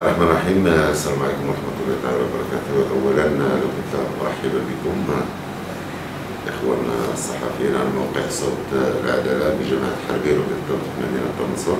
الرحمن الرحيم. السلام عليكم ورحمة الله تعالى وبركاته. أولا لابد أن أرحب بكم إخواننا الصحفيين على موقع صوت العدالة بجامعة حربية وبالضبط في مدينة طنجة.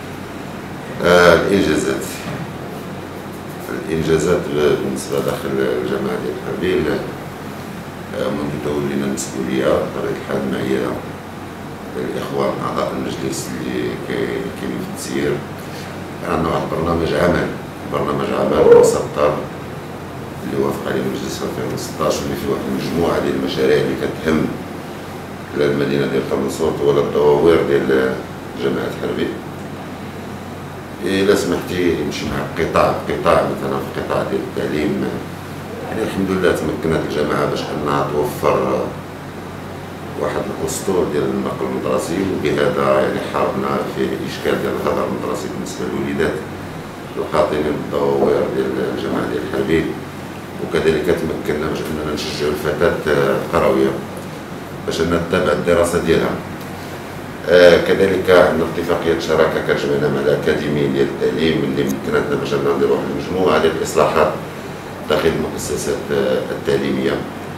الإنجازات بالنسبة داخل الجامعة ديال حربية منذ تولينا المسؤولية بطبيعة الحال معايا الإخوان أعضاء المجلس اللي كاينين في التسيير. عندنا واحد برنامج عمل مسطر اللي وافق عليه المجلس في 2016 اللي فيه واحد المجموعة ديال المشاريع اللي كتهم المدينة ديال طنجة ولا الدواوير ديال جامعة حربية. إلا سمحتي نمشي مع قطاع مثلا في قطاع ديال التعليم. يعني الحمد لله تمكنت الجامعة باش أنها توفر واحد الأسطول ديال النقل المدرسي، وبهذا يعني حاربنا في إشكال ديال الهدر المدرسي بالنسبة للوليدات القاطنين بالدواوير ديال الجامعة ديال حربية. وكذلك تمكنا باش أننا نشجعوا الفتاة القروية باش أنها تتابع الدراسة ديالها. كذلك عندنا اتفاقية شراكة كتجمعنا مع الأكاديمية ديال التعليم اللي مكنتنا باش أننا نديرو واحد المجموعة ديال الإصلاحات داخل المؤسسات التعليمية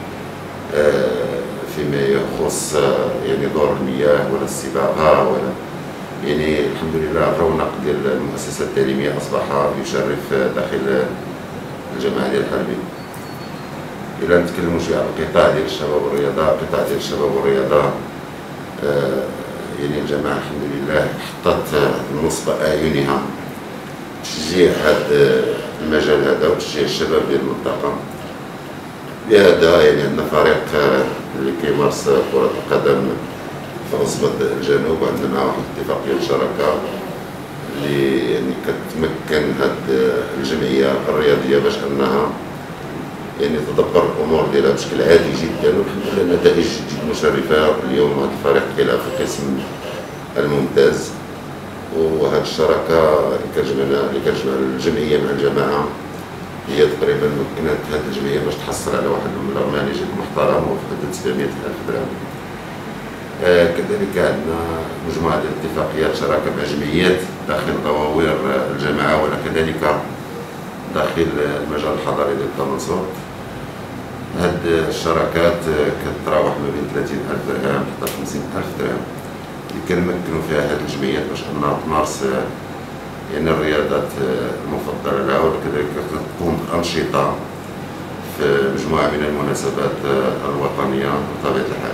فيما يخص يعني دور المياه ولا الصباغة ولا يعني الحمد لله الرونق ديال المؤسسات التعليمية أصبح يشرف داخل الجامعة ديال حربية. إلا نتكلموا شوية على القطاع ديال الشباب والرياضة، يعني الجامعة الحمد لله حطت نصب أعينها تشجيع هذا المجال هذا وتشجيع الشباب ديال المنطقة. بهذا يعني عندنا فريق اللي كيمارس كرة القدم في عصبة الجنوب، وعندنا واحد اتفاقية شراكة اللي يعني كتمكن هاد الجمعية الرياضية باش أنها يعني تدبر الأمور ديالها بشكل عادي جدا، والحمد لله نتائج جد مشرفة. اليوم هاد الفريق كيلعب في القسم الممتاز، وهاد الشراكة اللي كتجمع الجمعية مع الجماعة هي تقريبا مكنت هاد الجمعية باش تحصل على واحد المبلغ مالي جد محترم وفي حدود 700,000 درهم. كذلك عندنا مجموعة ديال الاتفاقيات شراكة مع جمعيات داخل دواوير الجامعة وكذلك داخل المجال الحضري ديال طنجة. هاد الشراكات كتراوح ما بين 30,000 درهم حتى 50,000 درهم اللي كنمكنوا فيها هاد الجمعيات باش انها تمارس يعني الرياضات المفضلة لها، وكذلك تقوم بأنشطة في مجموعة من المناسبات الوطنية بطبيعة الحال.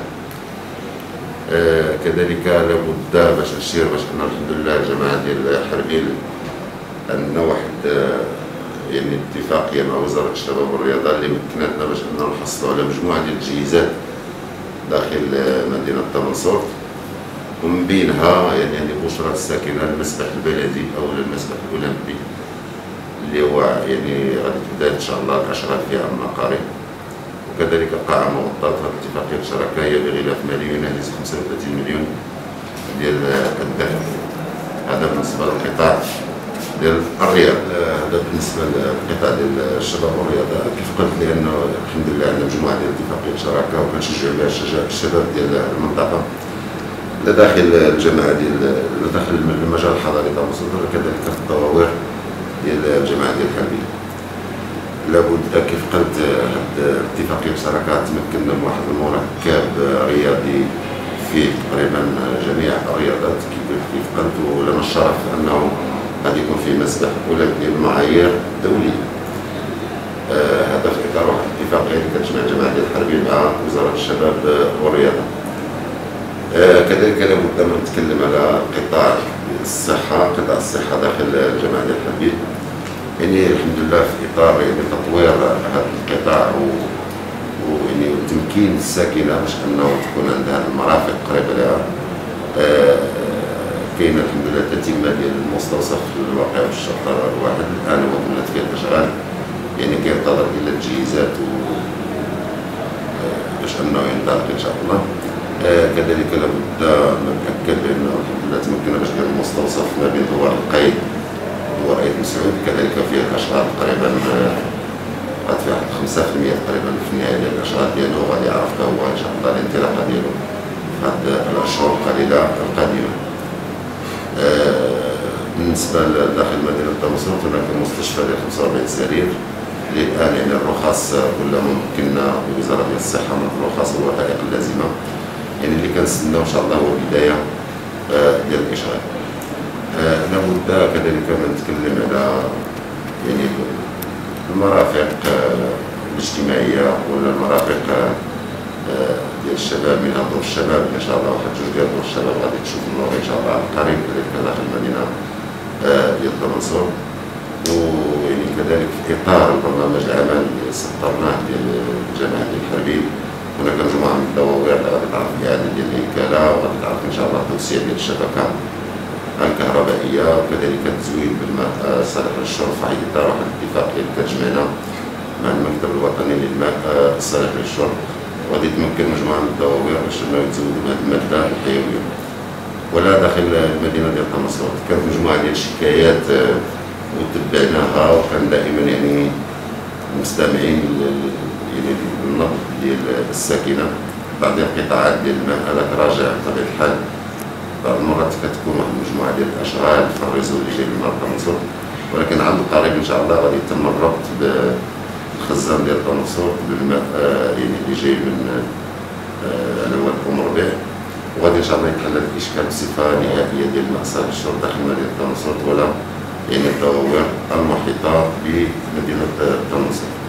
كذلك لابد باش نشير باش أن الحمد لله الجامعة ديال حربيل عندنا واحد يعني اتفاقية مع وزارة الشباب والرياضة اللي مكنتنا باش أننا نحصلوا على مجموعة ديال الجهازات داخل مدينة طنجة، ومن بينها يعني بشرى الساكنة المسبح البلدي أو المسبح الأولمبي اللي هو يعني غادي تبدا إن شاء الله الأشغال فيها المقاري، وكذلك قاعة مغطاة. هذه اتفاقية الشراكة هي بغلاف مالي يناهز 35 مليون ديال الدرهم. هذا بالنسبة للقطاع ديال الرياض. هذا بالنسبة للقطاع ديال الشباب والرياضة كيف قلت، لأنه الحمد لله عندنا مجموعة ديال اتفاقية شراكة وكنشجعوا بها الشباب ديال المنطقة داخل الجامعة داخل المجال الحضري تاع مصر، وكذلك في الدواوير ديال الجامعة ديال حربية. لابد كيف قلت هاد اتفاقية الشراكة تمكننا من واحد المركب رياضي فيه تقريبا جميع الرياضات كيف قلت، ولنا الشرف أنه غادي يكون فيه مسبح أولمبي بمعايير دولية. هذا في إطار واحد الاتفاقية اللي كتجمع الجامعة ديال حربية مع وزارة الشباب والرياضة. كذلك لابد أن نتكلم على قطاع الصحة داخل الجامعة ديال حربية. يعني الحمد لله في إطار يعني تطوير هذا القطاع ويعني تمكين الساكنة باش أنه تكون عندها المرافق قريبة لها. كاين الحمد لله تتمة ديال المستوصف الواقع في الشطر الواحد الآن وكملت فيه الأشغال، يعني كينتظر إلا التجهيزات باش أنه ينطلق إن شاء الله. كذلك لابد نتأكد بأنه الحمد لله تمكنا باش ندير المستوصف ما بين دوار القيد ودوار أيد مسعود. كذلك فيه الأشغال تقريبا غاد فيه واحد 5% تقريبا في النهاية ديال الأشغال ديالو، غادي يعرف هو إن شاء الله الانطلاقة ديالو في هاد الأشهر القليلة القادمة. من بالنسبه لداخل مدينه دمنهور هناك مستشفى ل 45 سرير الان، يعني الرخص كلها ممكنه بوزاره الصحه من الرخص والوثائق اللازمه، يعني اللي كنستناو ان شاء الله هو البدايه ديال الاشغال. لابد كذلك ما نتكلم على يعني المرافق الاجتماعيه ولا المرافق ديال الشباب، من دور الشباب ان شاء الله واحد جوج ديال دور الشباب غادي تشوف النور ان شاء الله على القريب كذلك داخل المدينه ديال دمنهور. ويعني كذلك في اطار البرنامج العمل اللي سطرناه ديال الجماعه ديال الحربي، هناك مجموعه من الدواوير اللي غادي تعرف الاعاده ديال الهيكله، وغادي تعرف ان شاء الله توسيع ديال الشبكه الكهربائيه، وكذلك التزويد بالماء صالح للشرب في اطار واحد الاتفاقيه اللي كتجمعنا مع المكتب الوطني للماء الصالح للشرب، وغادي تمكن مجموعه من الدواوير باش انه يتزودوا بهذه الماده الحيويه. ولا داخل المدينه ديال دمنهور كانت مجموعه ديال الشكايات وتبعناها، وكان دائما يعني مستمعين يعني للنبض ديال الساكنه. بعض القطاعات ديال الماء على تراجع بطبيعه الحال، بعض المرات كتكون واحد المجموعه ديال الاشغال في الريزو اللي جاي من دمنهور، ولكن عند القريب ان شاء الله غادي يتم الربط بالخزان ديال دمنهور بالماء يعني اللي جاي من على واد ربيع، وغادي ان شاء الله يتحل هذا الاشكال بصفه نهائيه ديال الماء صالح للشرب داخل مدينه دمنهور ولا يعني الدواوير المحيطه بمدينه دمنهور.